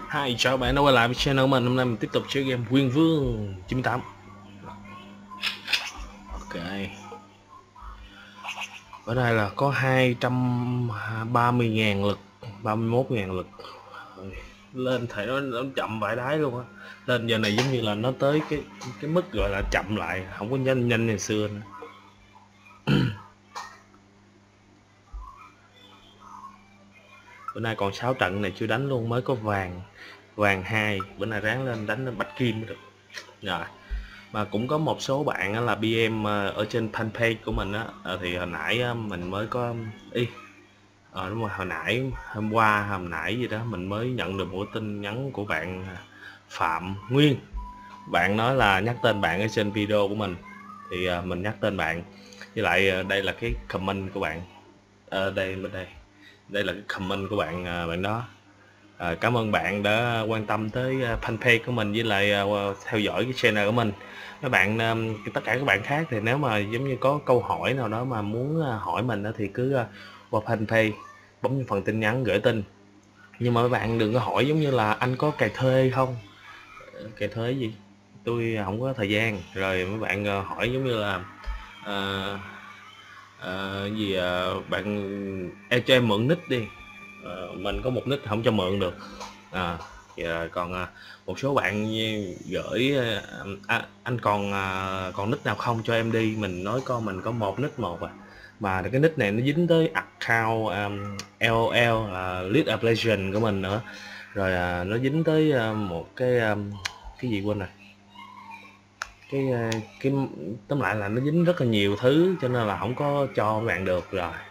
Hi, chào bạn đã quay lại với channel của mình. Hôm nay mình tiếp tục chơi game Quyền Vương 98. Ok. Ở đây là có 230.000 lực, 31.000 lực. Lên thể nó chậm vãi đái luôn á. Lên giờ này giống như là nó tới cái mức gọi là chậm lại, không có nhanh nhanh như xưa nữa. Bữa nay còn 6 trận này chưa đánh luôn, mới có vàng 2, bữa nay ráng lên đánh lên bạch kim mới được. Rồi. Mà cũng có một số bạn là BM ở trên fanpage của mình á, thì hồi nãy mình mới có đúng rồi, hồi nãy hôm nãy gì đó mình mới nhận được một tin nhắn của bạn Phạm Nguyên. Bạn nói là nhắc tên bạn ở trên video của mình, thì mình nhắc tên bạn, với lại đây là cái comment của bạn. Đây là cái comment của bạn, bạn đó. Cảm ơn bạn đã quan tâm tới fanpage của mình, với lại theo dõi cái channel của mình. Các bạn, tất cả các bạn khác thì nếu mà giống như có câu hỏi nào đó mà muốn hỏi mình đó, thì cứ qua fanpage bấm phần tin nhắn gửi tin. Nhưng mà các bạn đừng có hỏi giống như là anh có cày thuê không. Cày thuê gì, tôi không có thời gian. Rồi mấy bạn hỏi giống như là bạn em cho em mượn nick đi. Mình có một nick không cho mượn được. Còn một số bạn gửi anh còn nick nào không cho em đi. Mình nói con mình có một nick mà cái nick này nó dính tới account LOL League of Legends của mình nữa. Rồi nó dính tới một cái gì quên rồi, cái tóm lại là nó dính rất là nhiều thứ, cho nên là không có cho các bạn được.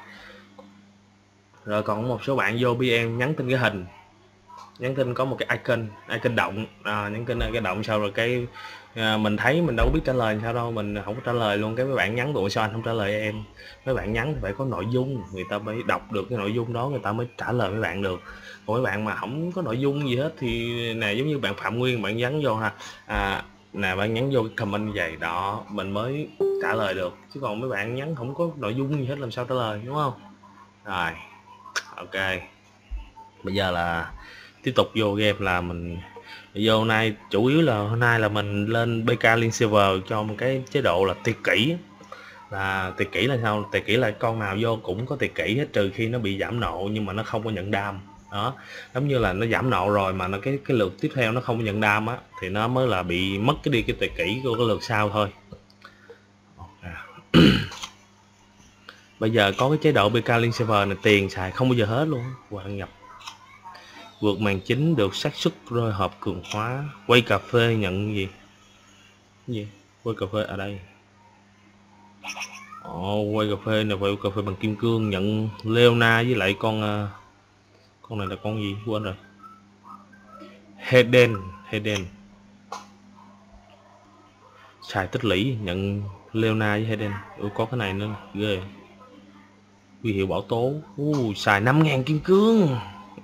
Rồi còn một số bạn vô BM nhắn tin cái hình, nhắn tin có một cái icon động, nhắn tin cái động, sau rồi cái mình thấy mình đâu biết trả lời sao đâu, mình không có trả lời luôn. Cái mấy bạn nhắn tụi sao anh không trả lời em. Mấy bạn nhắn thì phải có nội dung, người ta mới đọc được cái nội dung đó, người ta mới trả lời mấy bạn được. Còn mấy bạn mà không có nội dung gì hết thì nè, giống như bạn Phạm Nguyên, bạn nhắn vô nè, bạn nhắn vô cái comment như vậy đó mình mới trả lời được, chứ còn mấy bạn nhắn không có nội dung gì hết làm sao trả lời, đúng không? Rồi, ok, bây giờ là tiếp tục vô game. Là mình vô nay chủ yếu là hôm nay là mình lên BK Liên Server cho một cái chế độ là tuyệt kỹ. Là tuyệt kỹ là sao? Tuyệt kỹ là con nào vô cũng có tuyệt kỹ hết, trừ khi nó bị giảm nộ nhưng mà nó không có nhận đam đó. Giống như là nó giảm nộ rồi mà nó cái lượt tiếp theo nó không có nhận đam á, thì nó mới là bị mất cái tuyệt kỹ của cái lượt sau thôi. Bây giờ có cái chế độ BK Liên Server này tiền xài không bao giờ hết luôn. Qua đăng nhập, vượt màn chính được xác suất rơi hộp cường hóa. Quay cà phê nhận gì? Quay cà phê ở đây. Quay cà phê này, quay cà phê bằng kim cương nhận Leona, với lại con này là con gì quên rồi. Heden xài tích lũy nhận Leona với Heden. Có cái này nữa ghê. Huy hiệu bảo tố, xài 5.000 kim cương.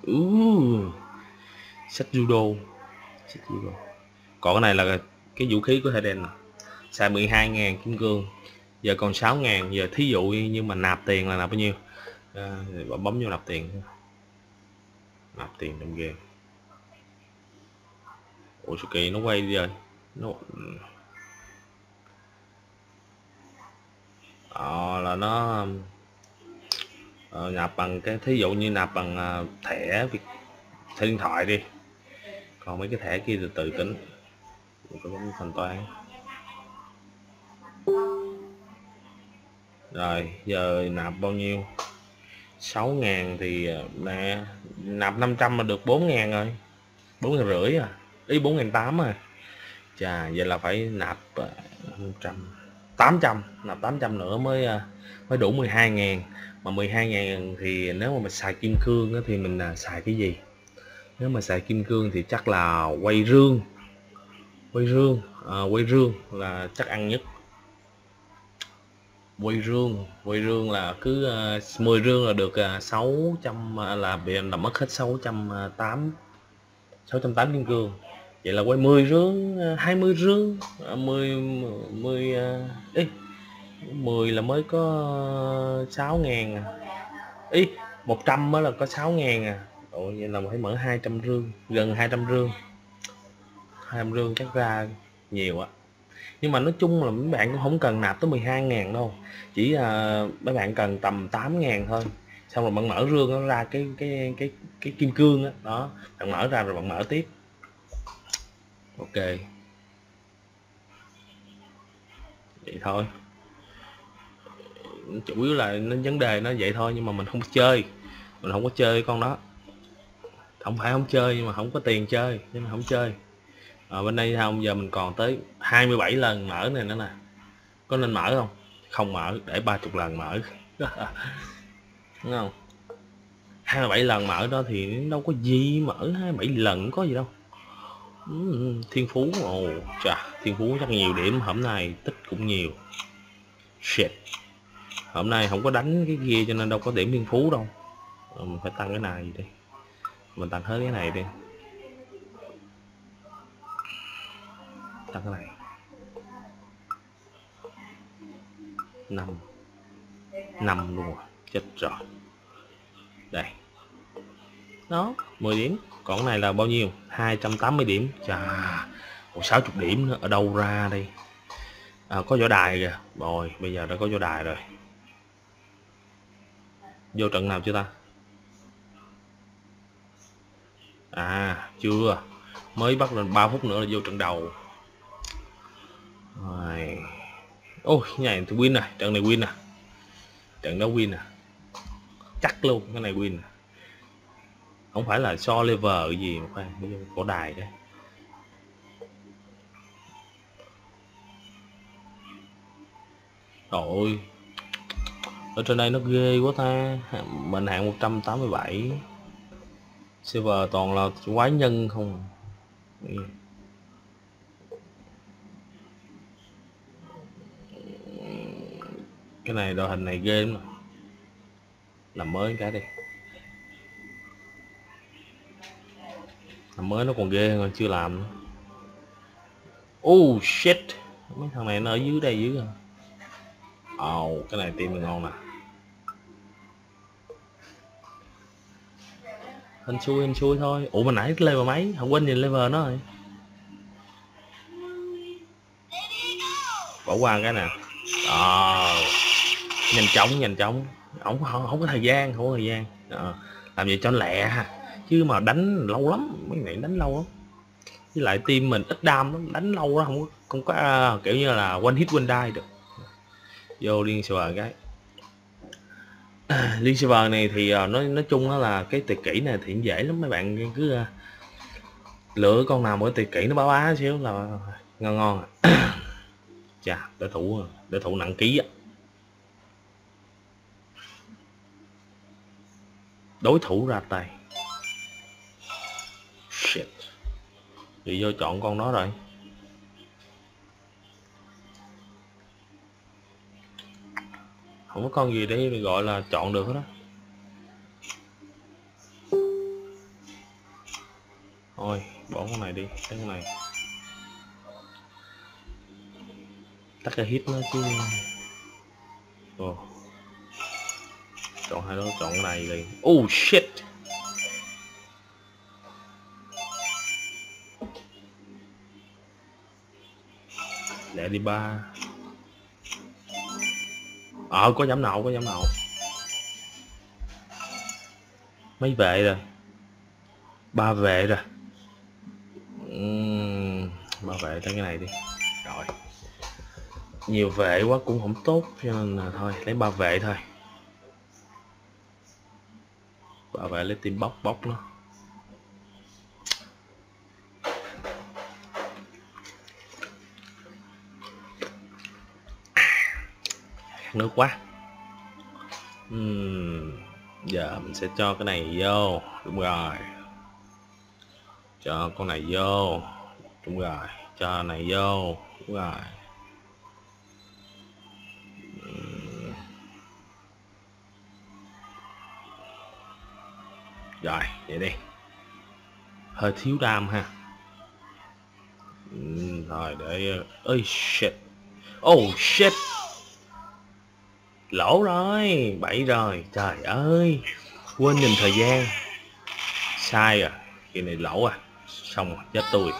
Sách judo. Còn cái này là cái vũ khí của Heden, xài 12.000 kim cương, giờ còn 6.000. Giờ thí dụ như mà nạp tiền là nạp bao nhiêu? Bấm vô nạp tiền trong game. Ủa sao kỳ nó quay đi rồi, là nó nạp bằng cái, thí dụ như nạp bằng thẻ điện thoại đi, còn mấy cái thẻ kia từ từ tính. Có bấm thanh toán. Rồi giờ nạp bao nhiêu? 6.000 thì nè, nạp 500 mà được 4.000 rồi, 4.500 à, ý 4.800 à. Chà, vậy là phải nạp 800, nạp 800 nữa mới đủ 12.000. Mà 12.000 thì nếu mà mình xài kim cương thì mình xài cái gì? Nếu mà xài kim cương thì chắc là quay rương. Quay rương là chắc ăn nhất. Quay rương là cứ 10 rương là được 600, là bị mất hết 680 kim cương. Vậy là quay 10 rương, 20 rương, 10 là mới có 6.000 à. 100 mới là có 6.000 à. Ủa vậy là phải mở 200 rương, gần 200 rương. 200 rương chắc ra nhiều á. Nhưng mà nói chung là mấy bạn cũng không cần nạp tới 12.000 đâu. Chỉ là mấy bạn cần tầm 8.000 thôi. Xong rồi bạn mở rương nó ra cái kim cương á, đó. Bạn mở ra rồi bạn mở tiếp. Ok. Vậy thôi. Chủ yếu là nó vấn đề nó vậy thôi, nhưng mà mình không chơi. Mình không có chơi con đó. Không phải không chơi nhưng mà không có tiền chơi nên không chơi. Bên đây không, giờ mình còn tới 27 lần mở này nữa nè. Có nên mở không? Không mở, để 30 lần mở. Đúng không? 27 lần mở đó thì đâu có gì, mở 27 lần có gì đâu. Thiên phú, ồ chà, thiên phú chắc nhiều điểm, hôm nay tích cũng nhiều. Shit. Hôm nay không có đánh cái kia cho nên đâu có điểm thiên phú đâu. Mình phải tăng cái này đi. Mình tăng hết cái này đi. Tăng cái này. 5 luôn rồi, chết rồi. Đây. Đó, 10 điểm. Còn cái này là bao nhiêu? 280 điểm. Chà, 60 điểm nữa. Ở đâu ra đây? Có võ đài kìa. Rồi, bây giờ đã có võ đài rồi. Vô trận nào chưa ta? Chưa. Mới bắt lên 3 phút nữa là vô trận đầu. Rồi. Ôi, cái này thì win nè, trận này win nè. Trận đó win nè. Chắc luôn, cái này win nè. Không phải là so level gì mà khoan, có đài đấy. Rồi. Ở trên đây nó ghê quá ta. Mình hạng 187. Server toàn là quái nhân không. Cái này đội hình này ghê lắm. Làm mới cái đi. Làm mới nó còn ghê hơn, chưa làm nữa. Oh shit. Mấy thằng này nó ở dưới đây dưới rồi. Cái này team mình ngon nè. Hên xui thôi. Ủa mà nãy level mấy? Không quên nhìn level nó rồi. Bỏ qua cái nè. Nhanh chóng. Không có thời gian, làm gì cho lẹ ha. Chứ mà đánh lâu lắm, mấy này đánh lâu lắm. Với lại team mình ít đam lắm, đánh lâu đó không có kiểu như là one hit one die được. Vô liên server cái. Liên server này thì nói chung đó là cái tuyệt kỹ này thì dễ lắm, mấy bạn cứ lựa con nào mỗi tuyệt kỹ nó bá xíu là ngon. Chà, đối thủ nặng ký á. Đối thủ ra tay. Shit. Thì vô chọn con đó rồi. Không có con gì để gọi là chọn được hết đó. Thôi bỏ con này đi, cái này tắt cái hit nó chứ. Chọn hai đó, chọn cái này liền. Oh shit. Để đi 3. Có giảm nậu. Mấy vệ rồi. 3 vệ rồi. 3 vệ tới cái này đi. Rồi. Nhiều vệ quá cũng không tốt cho nên là thôi lấy 3 vệ thôi. 3 vệ lấy team bóc nó. Nước quá. Giờ mình sẽ cho cái này vô. Đúng rồi. Cho con này vô. Đúng rồi. Cho này vô. Đúng rồi. Rồi, vậy đi. Hơi thiếu đam ha. Rồi để... Ôi shit. Oh shit. Lỗ rồi, bậy rồi. Trời ơi. Quên nhìn thời gian. sai à, kỳ này lỗ à, xong rồi, chết tôi.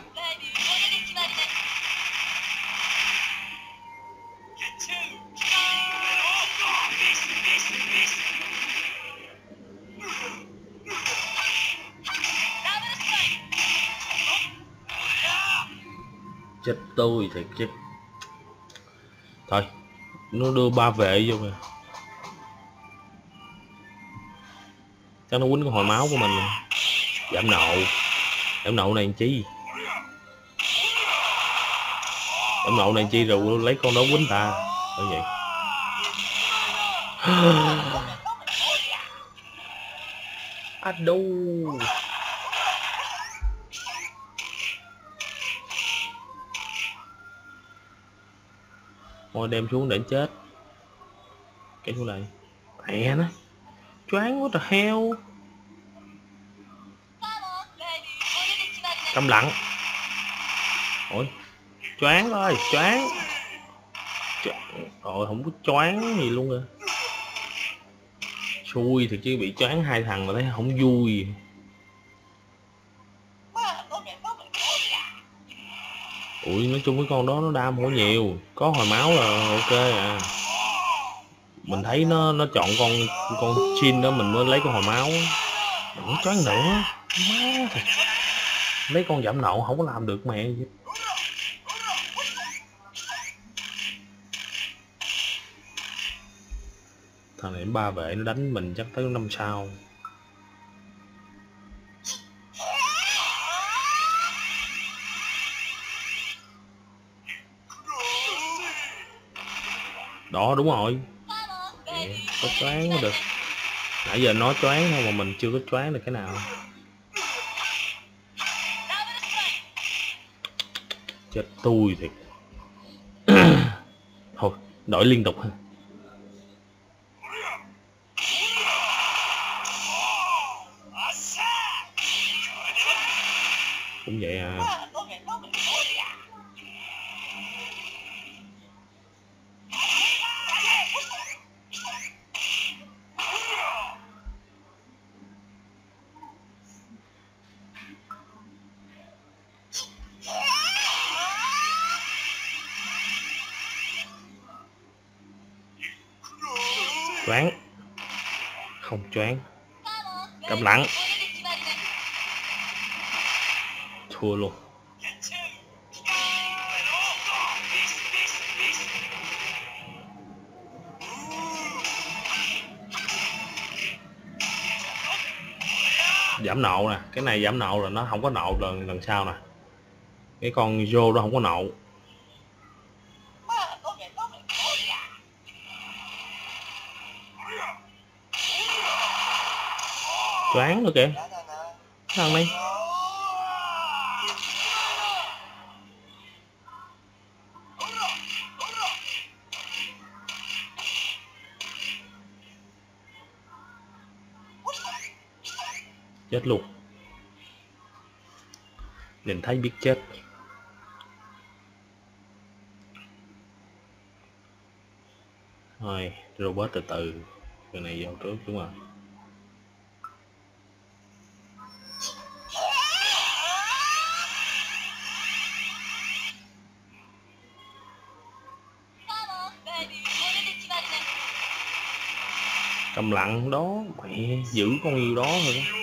Chết tôi thiệt chứ. Thôi nó đưa 3 vệ vô kìa, chắc nó quýnh cái hồi máu của mình. Giảm nộ, giảm nộ này làm chi, giảm nộ này chi rồi lấy con đó quýnh ta như vậy. Adu. Thôi đem xuống để chết. Cái chỗ này mẹ nó choáng quá trời heo. Câm lặng. Ôi choáng rồi, choáng. Rồi không có choáng gì luôn rồi. Xui thì chứ bị choáng hai thằng mà thấy không vui. Ui nói chung cái con đó nó đam không có nhiều, có hồi máu là ok à. Mình thấy nó chọn con Jin đó mình mới lấy cái hồi máu. Đừng có choáng nữa má, lấy con giảm nộ không có làm được mẹ gì. Thằng này 3 vệ nó đánh mình chắc tới 5 sao. Đó đúng rồi. Có choáng mới được. Nãy giờ nó choáng thôi mà mình chưa có choáng được cái nào. Chết tôi thiệt. Thôi đổi liên tục ha. Cũng vậy à. Choáng. Không choáng. Câm lặng. Thua luôn. Giảm nộ nè, cái này giảm nộ là nó không có nộ lần sau nè. Cái con Joe đó không có nộ. Choáng nữa kìa. Thằng này. Chết luôn. Nhìn thấy biết chết. Thôi robot từ từ. Cái này vô trước đúng rồi. Cầm lặng đó mẹ, giữ con yêu đó rồi đó.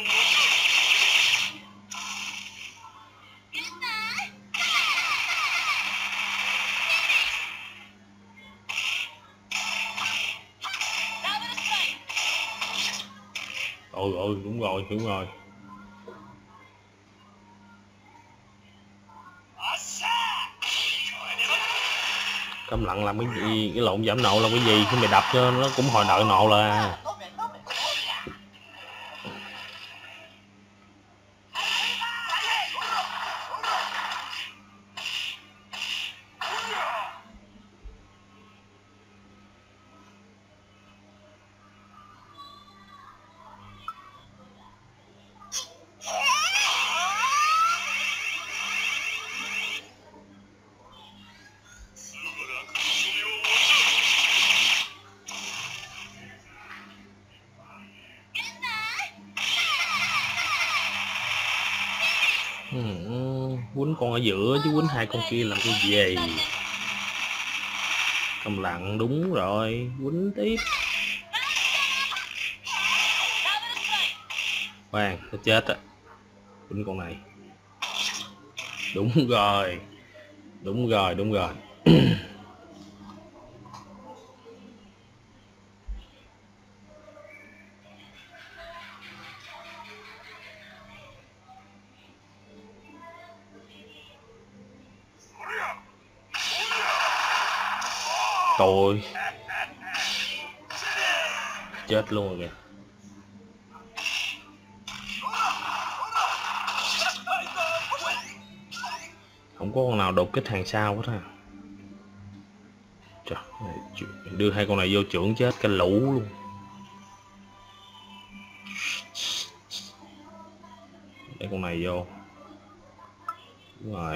Ôi đúng rồi, hiểu rồi. Câm lặng làm cái gì, cái lộn giảm nộ là cái gì, khi mày đập cho nó cũng hồi nợ nộ là. quýnh con ở giữa chứ quýnh hai con kia làm cái gì. Cầm lặng, đúng rồi, quýnh tiếp. Khoan, nó chết á. Quýnh con này. Đúng rồi. Đúng rồi, đúng rồi. Tôi chết luôn rồi kìa. Không có con nào đột kích hàng sau hết ha. Trời, đưa hai con này vô trưởng chết cái lũ luôn. Để con này vô. Đúng rồi.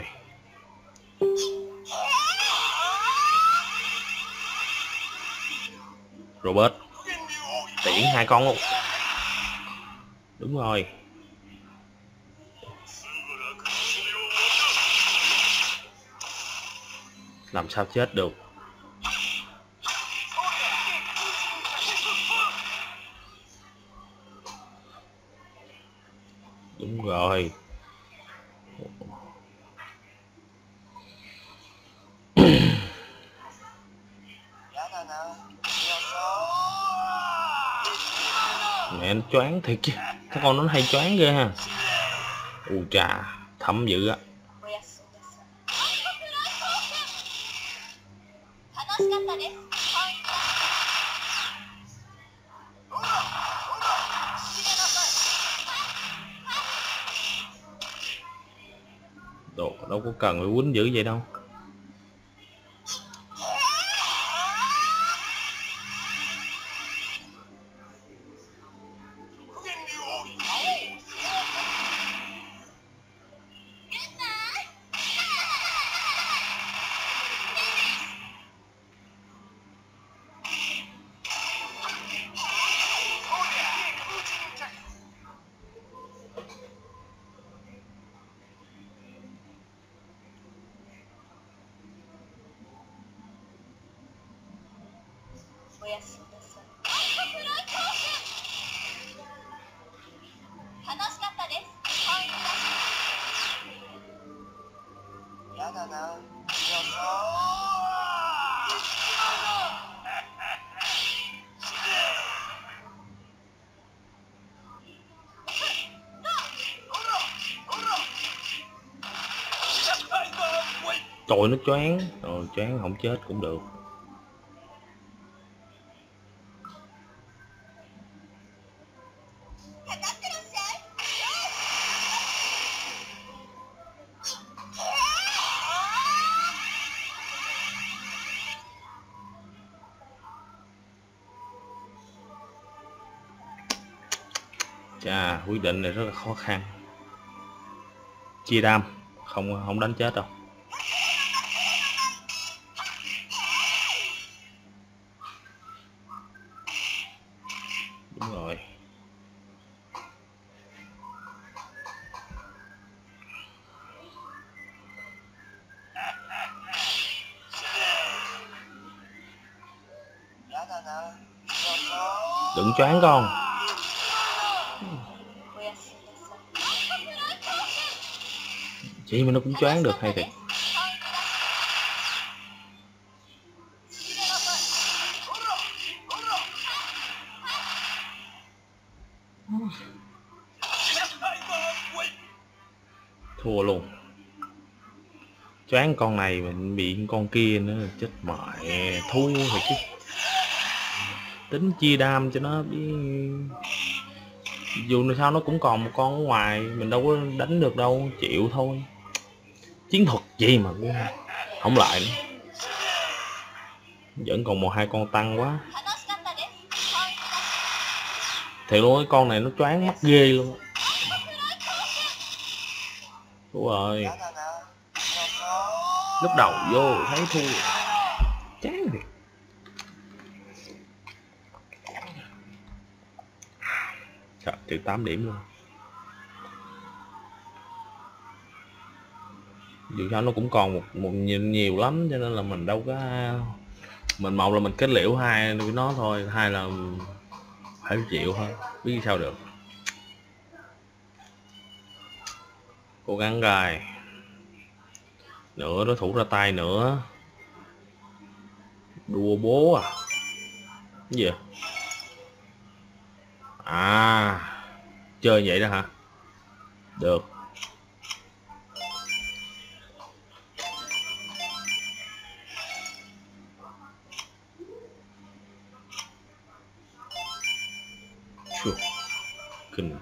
Robert tiễn hai con luôn. Đúng rồi. Làm sao chết được. Đúng rồi. Mẹ nó choáng thiệt chứ. Các con nó hay choáng ghê ha. U trà, thấm dữ á. Đồ đâu có cần phải quýnh dữ vậy đâu. Trời, nó choáng rồi, choáng không chết cũng được. Chà, quyết định này rất là khó khăn. Chia đam, không đánh chết đâu. Đúng rồi. Đừng choáng con. Chị mà nó cũng choáng được hay thiệt. Thua luôn. Choáng con này mình bị con kia nữa chết mẹ, thua rồi chứ. Tính chia đam cho nó biết. Dù sao nó cũng còn một con ở ngoài, mình đâu có đánh được đâu, chịu thôi. Chiến thuật gì mà không lại nữa. Vẫn còn một hai con tăng quá. Thiệt luôn, cái con này nó choáng mắt ghê luôn. Đúng rồi. Lúc đầu vô thấy thua chán thiệt. Trời, trừ 8 điểm luôn. dù sao nó cũng còn một nhiều lắm, cho nên là mình đâu có, mình một là mình kết liễu, hai với nó thôi, hai là phải chịu thôi, biết sao được. Cố gắng rồi, nữa đối thủ ra tay nữa. Đùa bố à? Cái gì à? Chơi vậy đó hả? Được. Chua, kinh.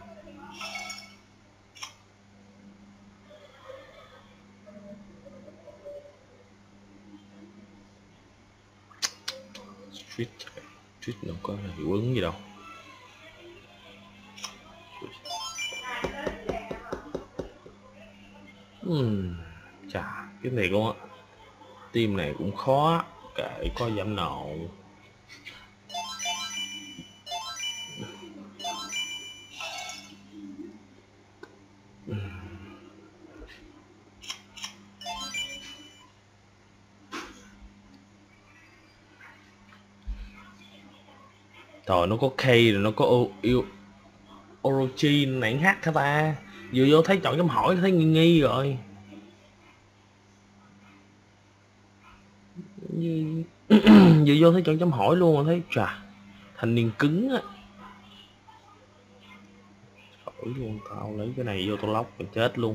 Street đâu có hiệu ứng gì đâu. Chà, cái này luôn á. Team này cũng khó, kệ có giảm nộ. Trời, nó có K rồi nó có Orochi nãy hát hả ta? Vừa vô thấy chọn chấm hỏi thấy nghi nghi rồi. Vừa vô thấy chọn chấm hỏi luôn mà thấy chà, thanh niên cứng á. Hỏi luôn, tao lấy cái này vô tao lóc mình chết luôn.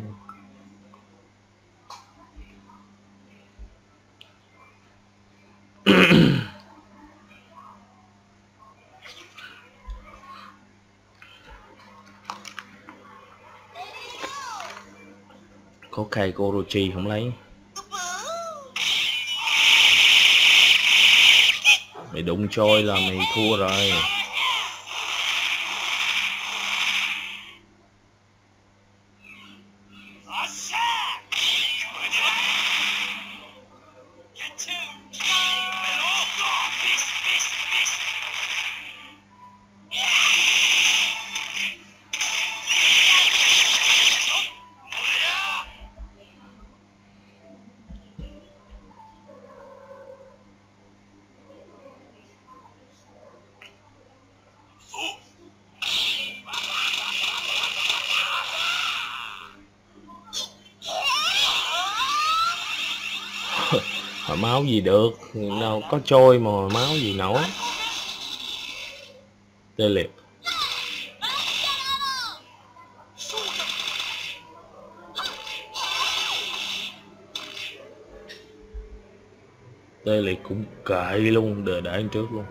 Có cây của Orochi không lấy. Mày đụng trôi là mày thua rồi. Hồi máu gì được, đâu có trôi mà hồi máu gì nổi. Tê liệt. Tê liệt cũng kệ luôn, để anh trước luôn.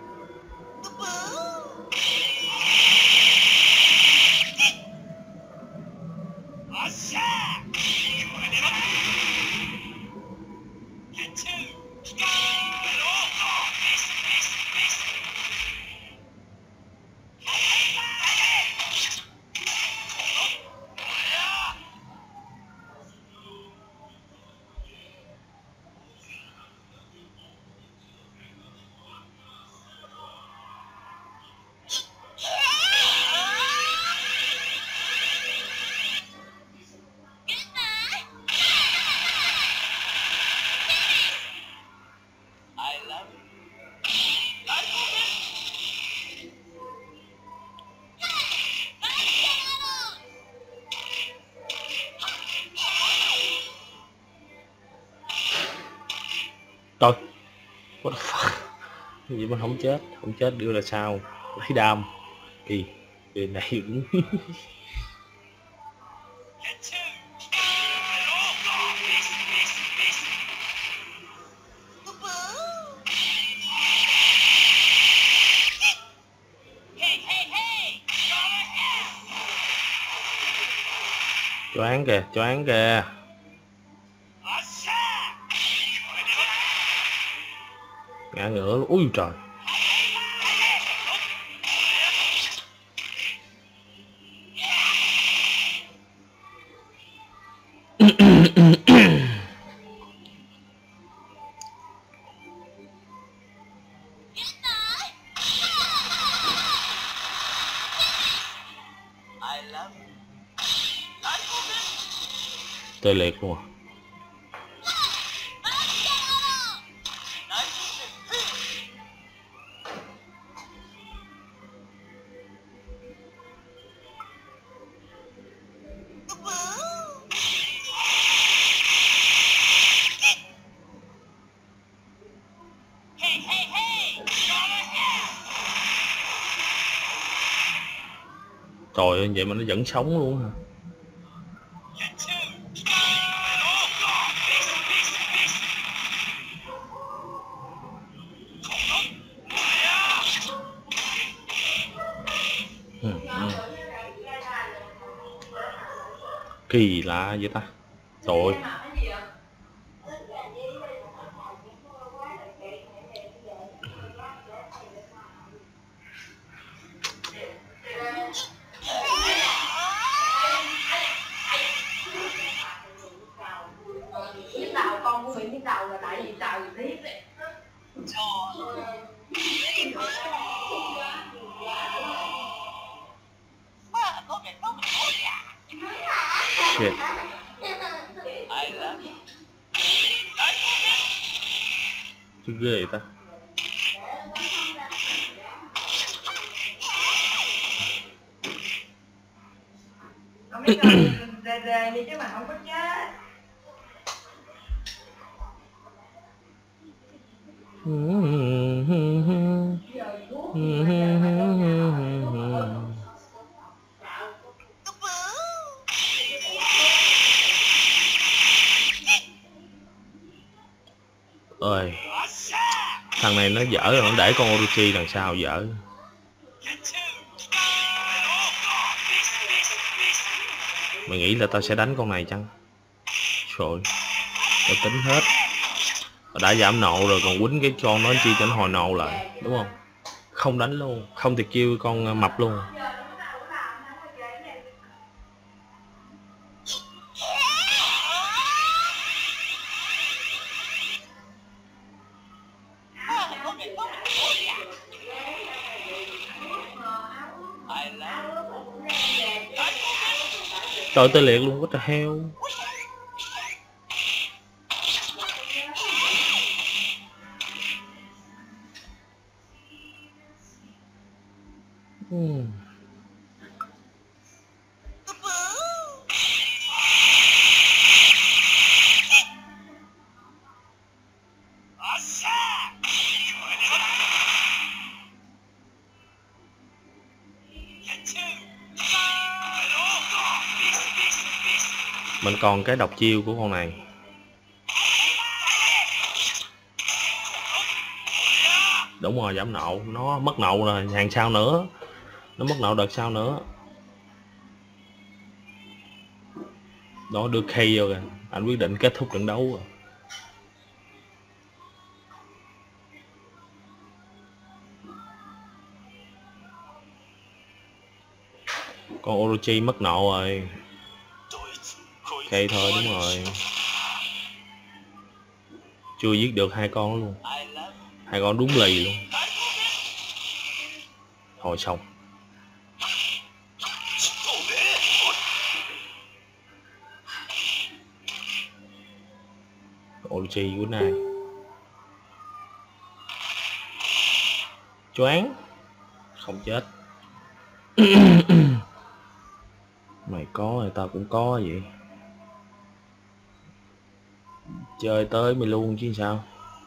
Trời, what the fuck? Cái gì mà không chết đưa là sao? Lấy đam đi, người này đúng. Choáng kìa. Ngã ngửa luôn. Ui trời. Tê liệt luôn à. Trời ơi, vậy mà nó vẫn sống luôn hả? Ừ. Kỳ lạ vậy ta. Trời ơi. Nhức đầu, con của mình nhức đầu là tại vì trời riết đấy. Shit. Chứ ghê vậy ta. Không biết con rề rề đi chứ mà không có chết. Ơi, thằng này nó dở rồi, nó để con Orochi đằng sau dở. Mày nghĩ là tao sẽ đánh con này chăng? Trời, tao tính hết. Đã giảm nộ rồi còn quýnh cái con nó chi cho nó hồi nộ lại, đúng không? Không đánh luôn, không thì kêu con mập luôn. Trời, tê liệt luôn, what the hell. Mình còn cái độc chiêu của con này. Đúng rồi, giảm nộ. Nó mất nộ rồi, hàng sau nữa. Nó mất nộ đợt sau nữa. Đó, đưa key vô kìa. Anh quyết định kết thúc trận đấu rồi. Con Orochi mất nộ rồi. Key thôi, đúng rồi. Chưa giết được hai con luôn. Hai con đúng lì luôn. Thôi xong. Orochi của này. Choáng. Không chết. Mày có thì tao cũng có vậy. Chơi tới mày luôn chứ sao.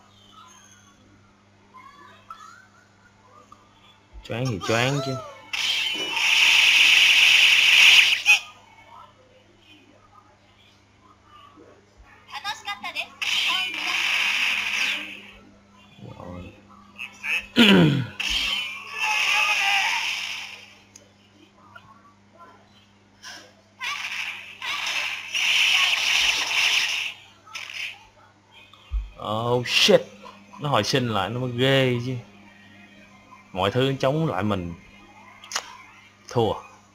Choáng thì choáng chứ. Rồi. Oh shit. Nó hồi sinh lại nó mới ghê chứ. Mọi thứ chống lại mình. Thua.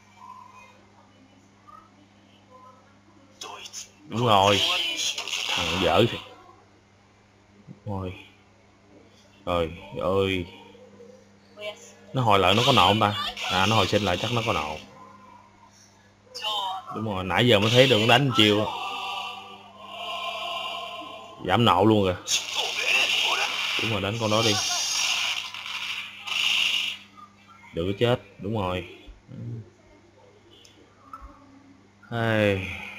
Đúng rồi. Thằng dở thiệt. Rồi. Rồi ơi. Nó hồi lại nó có nộ không ta? À, nó hồi sinh lại chắc nó có nộ. Đúng rồi, nãy giờ mới thấy được nó đánh chiêu. Giảm nộ luôn kìa. Đúng rồi, đánh con đó đi. Đừng có chết. Đúng rồi. Hey.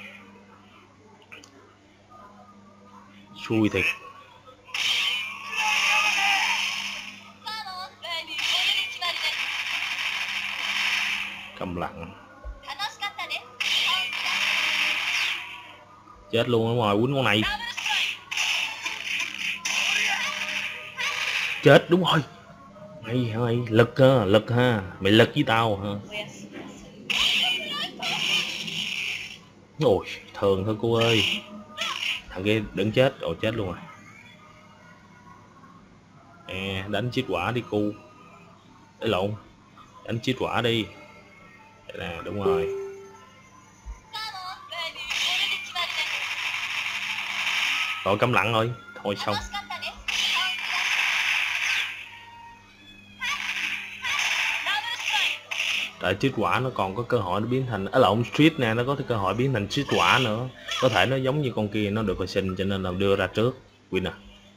Xui thiệt. Câm lặng. Chết luôn, ở ngoài quýnh con này. Chết, đúng rồi. Mày lực ha, mày lực với tao ha. Ôi, thường thôi cô ơi. Thằng kia đừng chết, ồ chết luôn rồi. Đánh chiếc quả đi cu. Để lộn, đánh chiếc quả đi. Đây nè, đúng rồi. Rồi câm lặng rồi, thôi xong. Tại chiếc quả nó còn có cơ hội nó biến thành lộn street nè, nó có cơ hội biến thành chiếc quả nữa. Có thể nó giống như con kia nó được hồi sinh cho nên là đưa ra trước. Winner.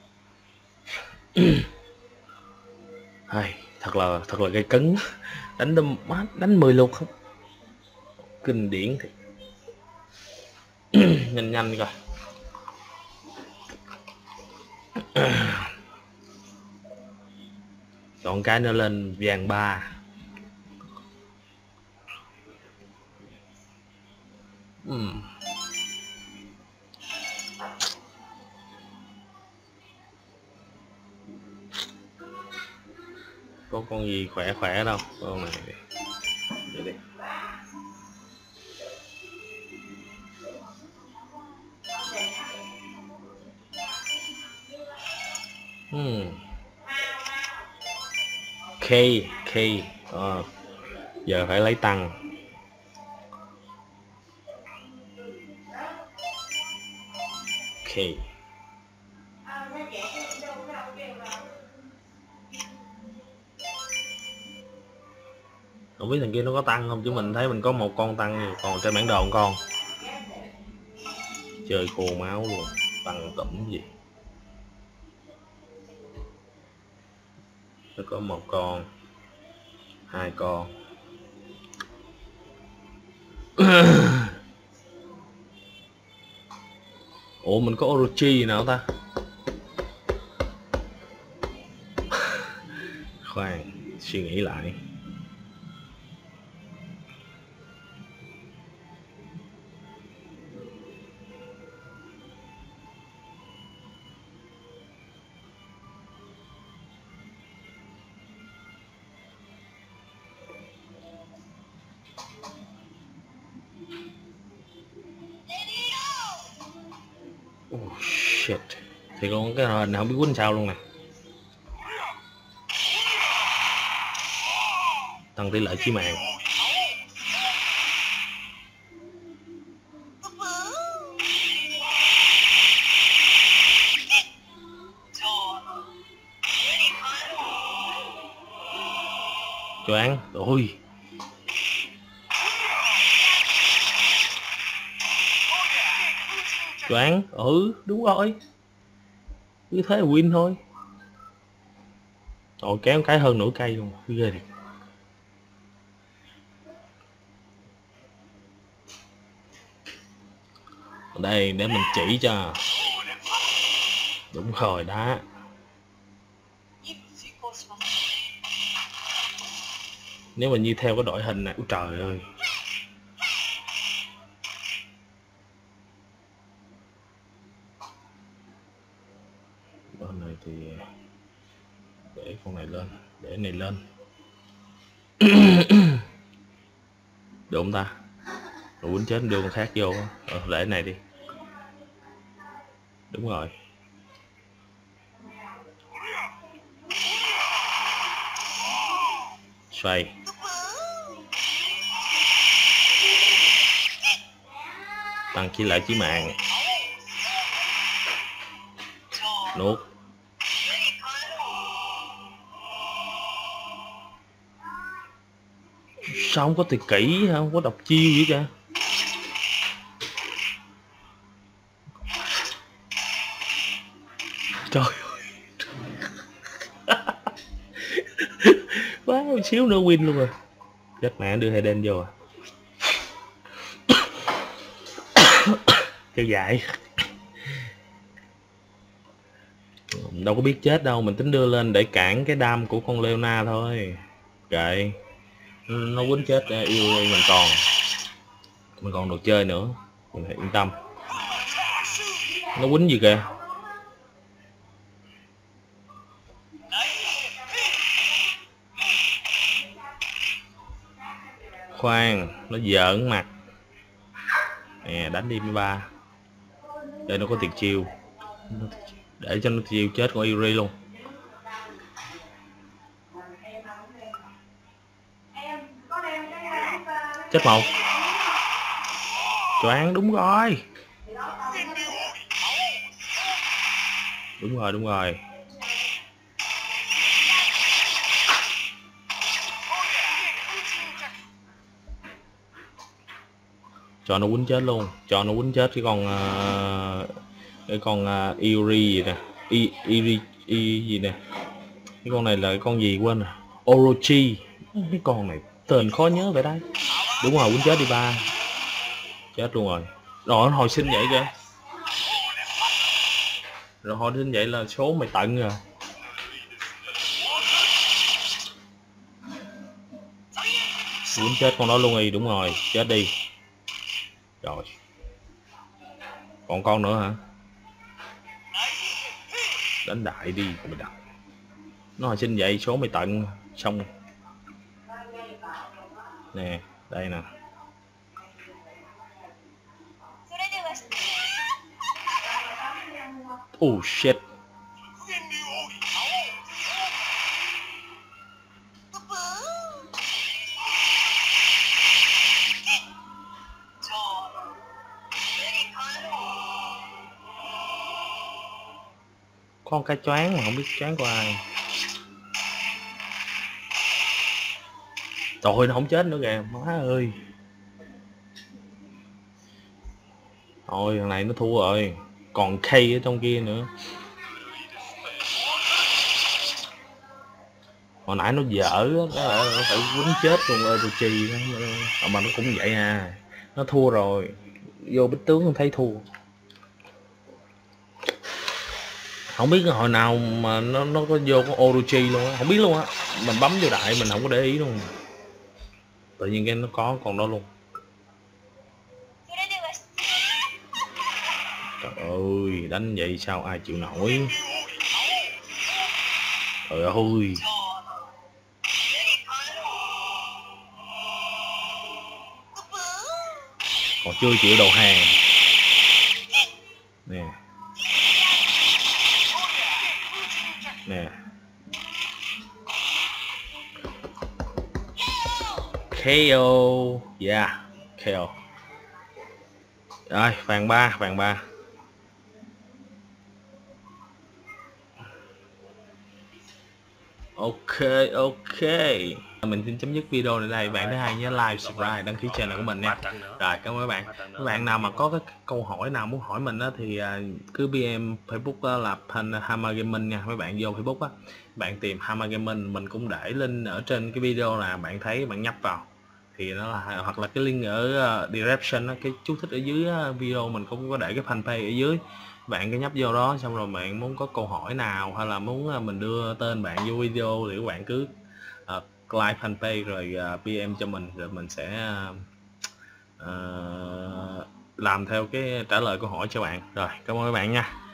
Hay, thật là gây cứng. Đánh 10 lượt không. Kinh điển thì. Nhanh coi. Chọn cái nó lên vàng 3. Có con gì khỏe đâu, con này đi. Vậy đi. K. Giờ phải lấy tăng. K. Không biết thằng kia nó có tăng không, chứ mình thấy mình có một con tăng, còn trên bản đồ một con. Chơi khô máu luôn, tăng tẩm gì. Nó có một con, 2 con. Ủa mình có Orochi nào ta? Khoan, suy nghĩ lại. Oh shit. Thì con cái hình này không biết quýnh sao luôn nè. Tăng tỷ lệ chí mạng. Choáng, ôi. Choáng, đúng rồi. Cứ thế là win thôi. Rồi kéo cái hơn nửa cây luôn, ghê thiệt. Đây để mình chỉ cho. Đúng rồi đó. Nếu mà như theo cái đội hình này, ôi trời ơi. Bên này thì để con này lên, để này lên. Được không ta? Rồi quýnh chết đưa con khác vô. Để này đi. Đúng rồi. Xoay. Tăng chỉ lại chí mạng. Nuốt. Sao không có tuyệt kỹ, không có độc chiêu gì cả. Trời ơi. Quá một xíu nữa win luôn rồi. Chết mẹ, đưa Hayden vô à. Kéo dài. Đâu có biết chết đâu, mình tính đưa lên để cản cái đam của con Leona thôi. Kệ. Nó quýnh chết yêu mình còn đồ chơi nữa, mình phải yên tâm. Nó quýnh gì kìa. Khoan, nó giỡn mặt nè, đánh đi ba để nó có tiền chiêu, để cho nó chiêu chết con Yuri luôn. Chết một. Choáng, đúng rồi. Đúng rồi. Cho nó quýnh chết luôn, cho nó quýnh chết cái con Yuri gì nè, Iri gì nè. Cái con này là cái con gì quên rồi. Orochi. Cái con này tên khó nhớ vậy đấy. Đúng rồi, quýnh chết đi ba. Chết luôn rồi. Rồi nó hồi sinh vậy kìa. Rồi hồi sinh vậy là số mày tận rồi. Quýnh chết con đó luôn đi, đúng rồi, chết đi. Rồi. Còn con nữa hả? Đánh đại đi mày đại. Nó hồi sinh vậy số mày tận xong. Nè, đây nè. Oh shit. Con cá choáng mà không biết choáng của ai. Trời ơi, nó không chết nữa kìa, má ơi. Thôi thằng này nó thua rồi. Còn K ở trong kia nữa. Hồi nãy nó dở nó phải quýnh chết luôn Orochi đó. Mà nó cũng vậy à. Nó thua rồi. Vô bích tướng không thấy thua. Không biết hồi nào mà nó có vô con Orochi luôn á, không biết luôn á. Mình bấm vô đại mình không có để ý luôn. Tự nhiên cái nó có còn đó luôn. Trời ơi, đánh vậy sao ai chịu nổi. Trời ơi. Còn chưa chịu đầu hàng. Nè. Nè. KO. Yeah, KO. Rồi, vàng 3. Ok. Mình xin chấm dứt video này đây. Bạn thứ hai nhớ like, subscribe, đăng ký channel của mình nha. Rồi, cảm ơn các bạn. Các bạn nào mà có cái câu hỏi nào muốn hỏi mình đó thì cứ PM Facebook là Hama Gaming nha. Mấy bạn vô Facebook á, bạn tìm Hama Gaming, mình cũng để link ở trên cái video là bạn thấy bạn nhấp vào thì nó là, hoặc là cái link ở description đó, cái chú thích ở dưới video mình cũng có để cái fanpage ở dưới. Bạn cứ nhấp vô đó, xong rồi bạn muốn có câu hỏi nào hay là muốn mình đưa tên bạn vô video thì các bạn cứ like fanpage rồi PM cho mình, rồi mình sẽ làm theo cái trả lời câu hỏi cho bạn. Rồi, cảm ơn các bạn nha.